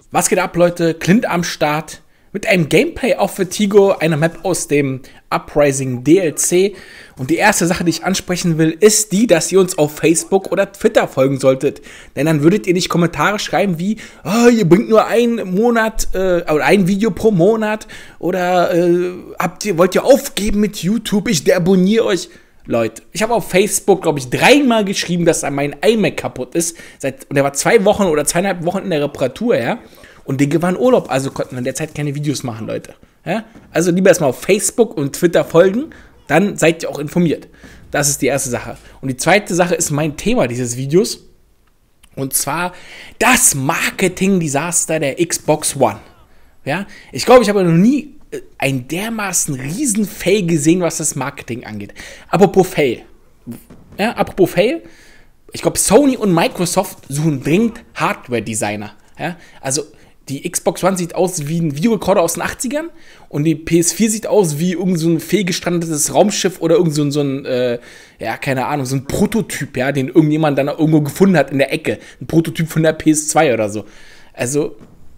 Was geht ab, Leute? Clint am Start mit einem Gameplay auf Vertigo, einer Map aus dem Uprising DLC. Und die erste Sache, die ich ansprechen will, ist die, dass ihr uns auf Facebook oder Twitter folgen solltet. Denn dann würdet ihr nicht Kommentare schreiben wie, oh, ihr bringt nur einen Monat oder ein Video pro Monat oder wollt ihr aufgeben mit YouTube, ich deabonniere euch. Leute, ich habe auf Facebook, glaube ich, 3-mal geschrieben, dass mein iMac kaputt ist. Und der war 2 Wochen oder 2,5 Wochen in der Reparatur, ja. Und Digga war in Urlaub, also konnten wir in der Zeit keine Videos machen, Leute. Ja? Also lieber erstmal auf Facebook und Twitter folgen, dann seid ihr auch informiert. Das ist die erste Sache. Und die zweite Sache ist mein Thema dieses Videos. Und zwar das Marketing-Desaster der Xbox One. Ja? Ich glaube, ich habe noch nie ein dermaßen riesen Fail gesehen, was das Marketing angeht. Apropos Fail. Ja, apropos Fail. Ich glaube, Sony und Microsoft suchen dringend Hardware-Designer. Ja? Also die Xbox One sieht aus wie ein Videorekorder aus den 80ern und die PS4 sieht aus wie irgend so ein fehlgestrandetes Raumschiff oder irgend so ein ja, keine Ahnung, so ein Prototyp, ja, den irgendjemand dann irgendwo gefunden hat in der Ecke. Ein Prototyp von der PS2 oder so. Also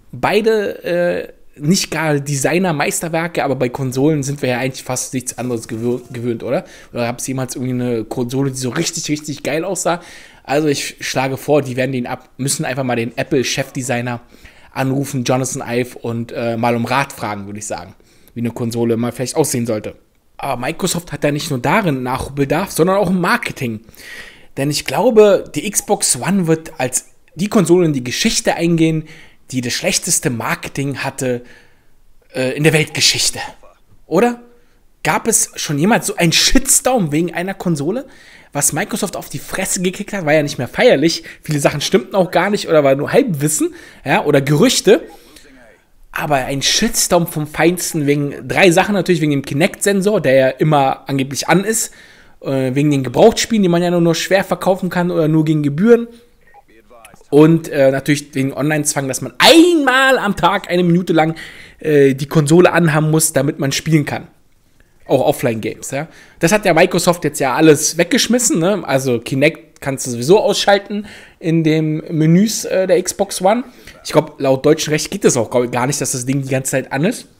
beide nicht gar Designer-Meisterwerke, aber bei Konsolen sind wir ja eigentlich fast nichts anderes gewöhnt, oder? Oder gab es jemals irgendwie eine Konsole, die so richtig, richtig geil aussah? Also ich schlage vor, die werden müssen einfach mal den Apple-Chefdesigner anrufen, Jonathan Ive, und mal um Rat fragen, würde ich sagen, wie eine Konsole mal vielleicht aussehen sollte. Aber Microsoft hat ja nicht nur darin Nachholbedarf, sondern auch im Marketing. Denn ich glaube, die Xbox One wird als die Konsole in die Geschichte eingehen, die das schlechteste Marketing hatte in der Weltgeschichte. Oder? Gab es schon jemals so einen Shitstorm wegen einer Konsole? Was Microsoft auf die Fresse gekickt hat, war ja nicht mehr feierlich. Viele Sachen stimmten auch gar nicht oder war nur Halbwissen, ja, oder Gerüchte. Aber ein Shitstorm vom Feinsten wegen 3 Sachen. Natürlich wegen dem Kinect-Sensor, der ja immer angeblich an ist. Wegen den Gebrauchtspielen, die man ja nur schwer verkaufen kann oder nur gegen Gebühren. Und natürlich wegen Online-Zwang, dass man einmal am Tag 1 Minute lang die Konsole anhaben muss, damit man spielen kann. Auch Offline-Games, ja. Das hat ja Microsoft jetzt ja alles weggeschmissen, ne? Also Kinect kannst du sowieso ausschalten in den Menüs der Xbox One. Ich glaube, laut deutschem Recht geht das auch gar nicht, dass das Ding die ganze Zeit an ist.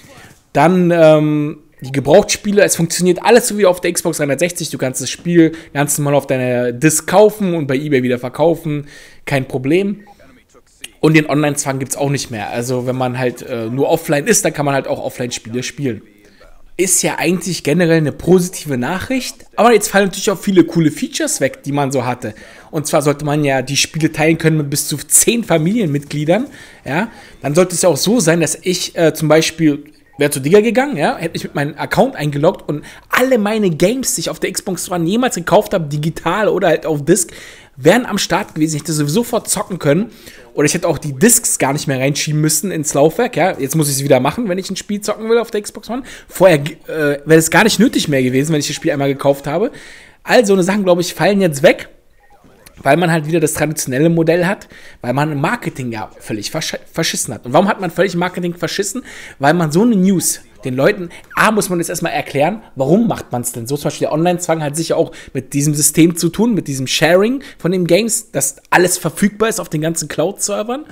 Dann die Gebrauchtspiele, es funktioniert alles so wie auf der Xbox 360. Du kannst das Spiel ganz normal auf deiner Disk kaufen und bei eBay wieder verkaufen. Kein Problem. Und den Online-Zwang gibt es auch nicht mehr. Also wenn man halt nur offline ist, dann kann man halt auch Offline-Spiele spielen. Ist ja eigentlich generell eine positive Nachricht, aber jetzt fallen natürlich auch viele coole Features weg, die man so hatte. Und zwar sollte man ja die Spiele teilen können mit bis zu 10 Familienmitgliedern, ja. Dann sollte es ja auch so sein, dass ich zum Beispiel wäre zu Digga gegangen, ja, hätte mich mit meinem Account eingeloggt und alle meine Games, die ich auf der Xbox One jemals gekauft habe, digital oder halt auf Disc, wären am Start gewesen. Ich hätte sowieso sofort zocken können. Oder ich hätte auch die Discs gar nicht mehr reinschieben müssen ins Laufwerk. Ja, jetzt muss ich es wieder machen, wenn ich ein Spiel zocken will auf der Xbox One. Vorher wäre es gar nicht nötig mehr gewesen, wenn ich das Spiel einmal gekauft habe. All so eine Sachen, glaube ich, fallen jetzt weg, weil man halt wieder das traditionelle Modell hat, weil man im Marketing ja völlig verschissen hat. Und warum hat man völlig Marketing verschissen? Weil man so eine News den Leuten, muss man jetzt erstmal erklären, warum macht man es denn so? Zum Beispiel der Online-Zwang hat sicher auch mit diesem System zu tun, mit diesem Sharing von den Games, dass alles verfügbar ist auf den ganzen Cloud-Servern.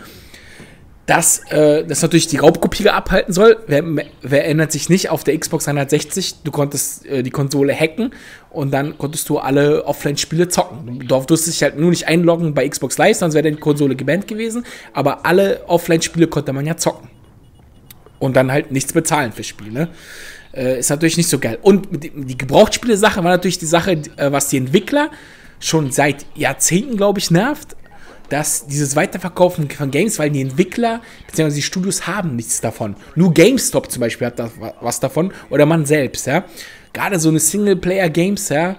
Dass das natürlich die Raubkopie abhalten soll. Wer erinnert sich nicht, auf der Xbox 360, du konntest die Konsole hacken und dann konntest du alle Offline-Spiele zocken. Du durftest dich halt nur nicht einloggen bei Xbox Live, sonst wäre die Konsole gebannt gewesen, aber alle Offline-Spiele konnte man ja zocken. Und dann halt nichts bezahlen fürs Spiel, ne? Ist natürlich nicht so geil. Und die Gebrauchtspiele-Sache war natürlich die Sache, was die Entwickler schon seit Jahrzehnten, glaube ich, nervt, dass dieses Weiterverkaufen von Games, weil die Entwickler bzw. die Studios haben nichts davon. Nur GameStop zum Beispiel hat da was davon oder man selbst, ja. Gerade so eine Singleplayer-Games, ja,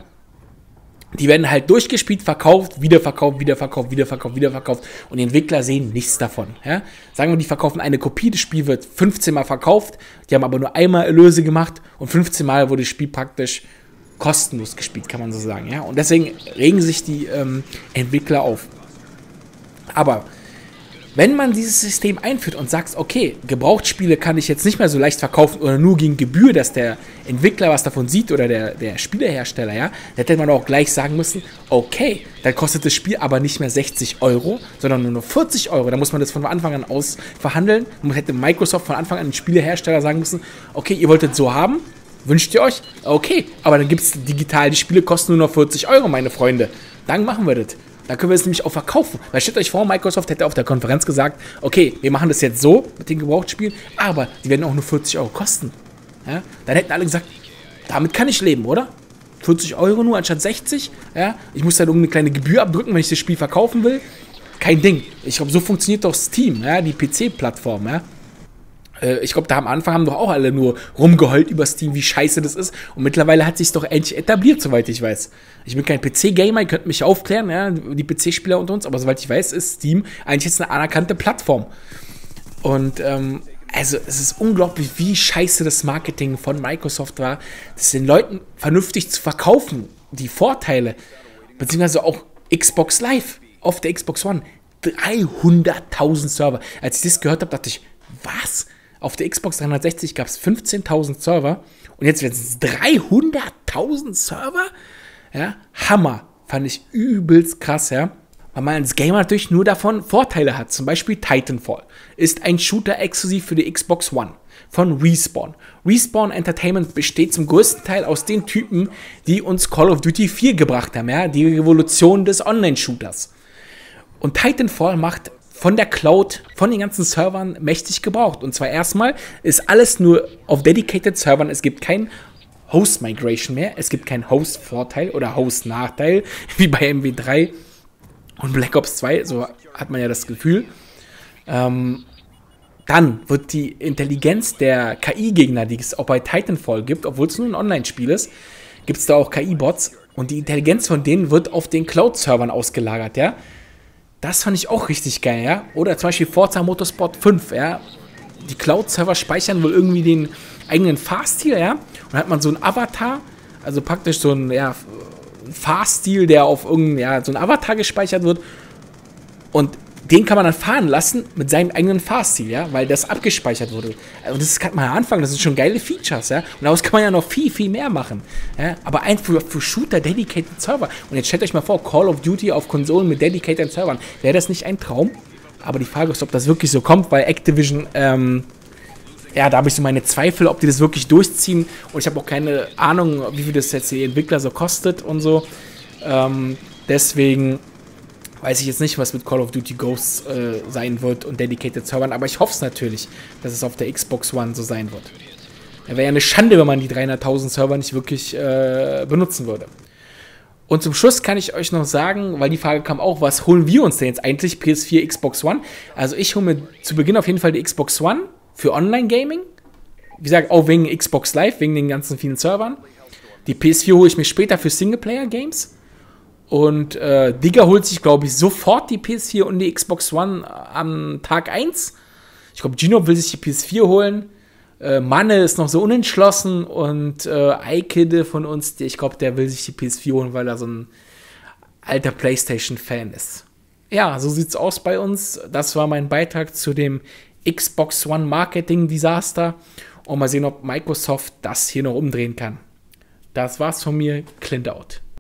die werden halt durchgespielt, verkauft, wiederverkauft, wiederverkauft, wiederverkauft, wiederverkauft und die Entwickler sehen nichts davon, ja. Sagen wir, die verkaufen eine Kopie, das Spiel wird 15 Mal verkauft, die haben aber nur einmal Erlöse gemacht und 15 Mal wurde das Spiel praktisch kostenlos gespielt, kann man so sagen, ja. Und deswegen regen sich die Entwickler auf. Aber wenn man dieses System einführt und sagt, okay, Gebrauchtspiele kann ich jetzt nicht mehr so leicht verkaufen oder nur gegen Gebühr, dass der Entwickler was davon sieht oder der Spielehersteller, ja, dann hätte man auch gleich sagen müssen, okay, dann kostet das Spiel aber nicht mehr 60 Euro, sondern nur noch 40 Euro. Da muss man das von Anfang an aus verhandeln. Und hätte Microsoft von Anfang an den Spielehersteller sagen müssen, okay, ihr wolltet so haben, wünscht ihr euch? Okay, aber dann gibt es digital, die Spiele kosten nur noch 40 Euro, meine Freunde. Dann machen wir das. Da können wir es nämlich auch verkaufen. Weil stellt euch vor, Microsoft hätte auf der Konferenz gesagt, okay, wir machen das jetzt so mit den Gebrauchtspielen, aber die werden auch nur 40 Euro kosten. Ja? Dann hätten alle gesagt, damit kann ich leben, oder? 40 Euro nur anstatt 60? Ja? Ich muss dann irgendeine kleine Gebühr abdrücken, wenn ich das Spiel verkaufen will. Kein Ding. Ich glaube, so funktioniert doch Steam, ja? Die PC-Plattform. Ja? Ich glaube, da am Anfang haben doch auch alle nur rumgeheult über Steam, wie scheiße das ist. Und mittlerweile hat sich doch endlich etabliert, soweit ich weiß. Ich bin kein PC-Gamer, ihr könnt mich aufklären, ja, die PC-Spieler unter uns, aber soweit ich weiß, ist Steam eigentlich jetzt eine anerkannte Plattform. Und also es ist unglaublich, wie scheiße das Marketing von Microsoft war, das den Leuten vernünftig zu verkaufen, die Vorteile, beziehungsweise auch Xbox Live auf der Xbox One. 300.000 Server. Als ich das gehört habe, dachte ich, was? Auf der Xbox 360 gab es 15.000 Server und jetzt werden es 300.000 Server? Ja, Hammer. Fand ich übelst krass, ja. Weil man als Gamer natürlich nur davon Vorteile hat. Zum Beispiel Titanfall ist ein Shooter exklusiv für die Xbox One von Respawn. Respawn Entertainment besteht zum größten Teil aus den Typen, die uns Call of Duty 4 gebracht haben, ja, die Revolution des Online-Shooters. Und Titanfall macht von der Cloud, von den ganzen Servern mächtig gebraucht. Und zwar erstmal ist alles nur auf dedicated Servern. Es gibt kein Host-Migration mehr. Es gibt keinen Host-Vorteil oder Host-Nachteil, wie bei MW3 und Black Ops 2. So hat man ja das Gefühl. Dann wird die Intelligenz der KI-Gegner, die es auch bei Titanfall gibt, obwohl es nur ein Online-Spiel ist, gibt es da auch KI-Bots. Und die Intelligenz von denen wird auf den Cloud-Servern ausgelagert, ja. Das fand ich auch richtig geil, ja. Oder zum Beispiel Forza Motorsport 5, ja. Die Cloud-Server speichern wohl irgendwie den eigenen Fahrstil, ja. Und dann hat man so einen Avatar, also praktisch so einen, ja, Fahrstil, der auf irgendein, ja, so ein Avatar gespeichert wird. Und den kann man dann fahren lassen mit seinem eigenen Fahrstil, ja, weil das abgespeichert wurde. Also das kann man ja anfangen, das sind schon geile Features, ja. Und daraus kann man ja noch viel, viel mehr machen. Ja? Aber einfach für Shooter dedicated Server. Und jetzt stellt euch mal vor, Call of Duty auf Konsolen mit dedicated Servern. Wäre das nicht ein Traum? Aber die Frage ist, ob das wirklich so kommt, weil Activision, ja, da habe ich so meine Zweifel, ob die das wirklich durchziehen. Und ich habe auch keine Ahnung, wie viel das jetzt die Entwickler so kostet und so. Deswegen weiß ich jetzt nicht, was mit Call of Duty Ghosts sein wird und Dedicated Servern, aber ich hoffe es natürlich, dass es auf der Xbox One so sein wird. Wäre ja eine Schande, wenn man die 300.000 Server nicht wirklich benutzen würde. Und zum Schluss kann ich euch noch sagen, weil die Frage kam auch, was holen wir uns denn jetzt eigentlich, PS4, Xbox One? Also ich hole mir zu Beginn auf jeden Fall die Xbox One für Online-Gaming. Wie gesagt, auch wegen Xbox Live, wegen den ganzen vielen Servern. Die PS4 hole ich mir später für Singleplayer-Games. Und Digga holt sich, glaube ich, sofort die PS4 und die Xbox One am Tag 1. Ich glaube, Gino will sich die PS4 holen. Manne ist noch so unentschlossen. Und Eikide von uns, ich glaube, der will sich die PS4 holen, weil er so ein alter PlayStation-Fan ist. Ja, so sieht's aus bei uns. Das war mein Beitrag zu dem Xbox One Marketing-Desaster. Und mal sehen, ob Microsoft das hier noch umdrehen kann. Das war's von mir. Clint out.